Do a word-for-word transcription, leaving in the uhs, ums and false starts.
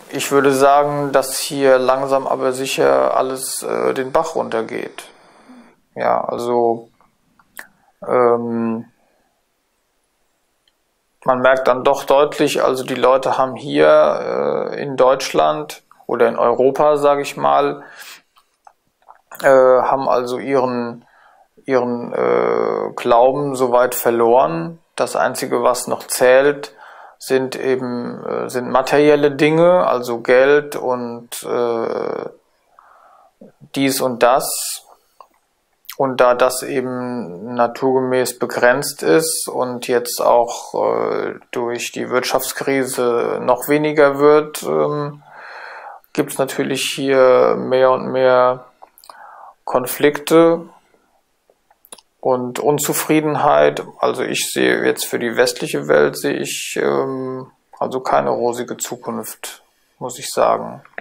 ich würde sagen, dass hier langsam aber sicher alles äh, den Bach runtergeht. Ja, also ähm, man merkt dann doch deutlich, also die Leute haben hier äh, in Deutschland oder in Europa, sage ich mal, äh, haben also ihren, ihren äh, Glauben soweit verloren. Das Einzige, was noch zählt, sind eben äh, sind materielle Dinge, also Geld und äh, dies und das. Und da das eben naturgemäß begrenzt ist und jetzt auch äh, durch die Wirtschaftskrise noch weniger wird, ähm, gibt es natürlich hier mehr und mehr Konflikte und Unzufriedenheit. Also ich sehe jetzt für die westliche Welt sehe ich ähm, also keine rosige Zukunft, muss ich sagen.